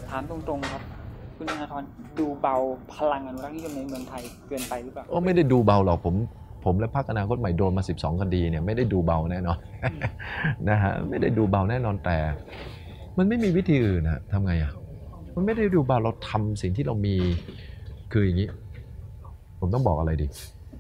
ถามตรงๆครับคุณธนาธรดูเบาพลังอนุรักษ์นิยมในเมืองไทยเกินไปหรือเปล่าไม่ได้ดูเบาหรอกผมและพรรคอนาคตใหม่โดนมา12 คดีเนี่ยไม่ได้ดูเบาแน่นอนนะฮะไม่ได้ดูเบาแน่นอนแต่มันไม่มีวิธีอื่นนะทำไงอ่ะมันไม่ได้ดูเบาเราทำสิ่งที่เรามีคืออย่างนี้ผมต้องบอกอะไรดี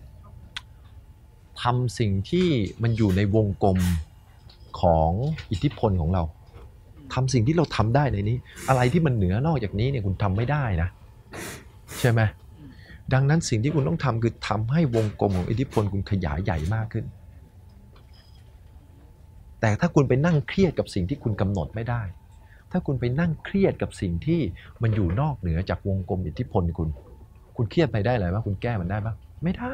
ทำสิ่งที่มันอยู่ในวงกลมของอิทธิพลของเราทำสิ่งที่เราทำได้ในนี้อะไรที่มันเหนือนอกจากนี้เนี่ยคุณทำไม่ได้นะใช่ไหมดังนั้นสิ่งที่คุณต้องทำคือทำให้วงกลมของอิทธิพลคุณขยายใหญ่มากขึ้นแต่ถ้าคุณไปนั่งเครียดกับสิ่งที่คุณกำหนดไม่ได้ถ้าคุณไปนั่งเครียดกับสิ่งที่มันอยู่นอกเหนือจากวงกลมอิทธิพลคุณเครียดไปได้เลยว่าคุณแก้มันได้ปะไม่ได้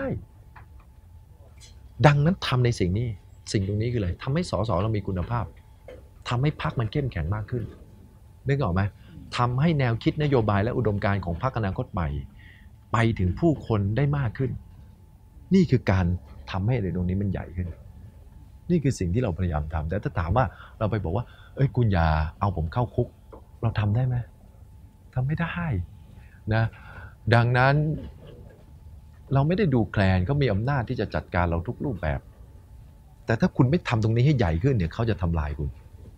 ดังนั้นทำในสิ่งนี้สิ่งตรงนี้คืออะไรทำให้สสเรามีคุณภาพทำให้พรรคมันเข้มแข็งมากขึ้นนึกออกไหมทำให้แนวคิดนโยบายและอุดมการณ์ของพรรคอนาคตใหม่ไปถึงผู้คนได้มากขึ้นนี่คือการทำให้อะไรตรงนี้มันใหญ่ขึ้นนี่คือสิ่งที่เราพยายามทำแต่ถ้าถามว่าเราไปบอกว่าเอ้ยคุณอย่าเอาผมเข้าคุกเราทำได้ไหมทำไม่ได้นะดังนั้นเราไม่ได้ดูแคลนเขามีอำนาจที่จะจัดการเราทุกรูปแบบแต่ถ้าคุณไม่ทำตรงนี้ให้ใหญ่ขึ้นเนี่ยเขาจะทำลายคุณ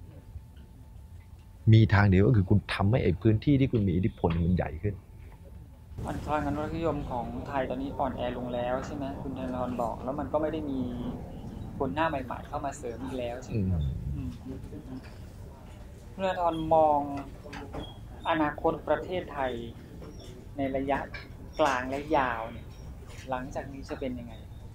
มีทางเดียวก็คือคุณทำให้ไอ้พื้นที่ที่คุณมีอิทธิพลมันใหญ่ขึ้นพลังอนุรักษ์นิยมของไทยตอนนี้อ่อนแอลงแล้วใช่ไหมคุณธนาธรบอกแล้วมันก็ไม่ได้มีคนหน้าใหม่ๆเข้ามาเสริมอีกแล้วใช่ไหมครับคุณธนาธรมองอนาคตประเทศไทยในระยะกลางและยาวเนี่ยหลังจากนี้จะเป็นยังไง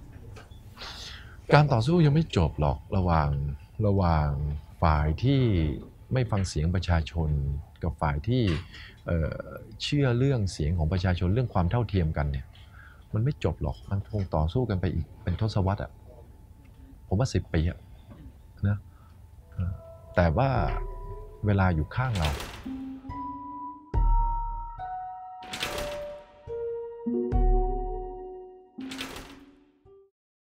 การต่อสู้ยังไม่จบหรอกระหว่างฝ่ายที่ไม่ฟังเสียงประชาชนกับฝ่ายที่เชื่อเรื่องเสียงของประชาชนเรื่องความเท่าเทียมกันเนี่ยมันไม่จบหรอกมันคงต่อสู้กันไปอีกเป็นทศวรรษผมว่า10 ปีนะแต่ว่าเวลาอยู่ข้างเรา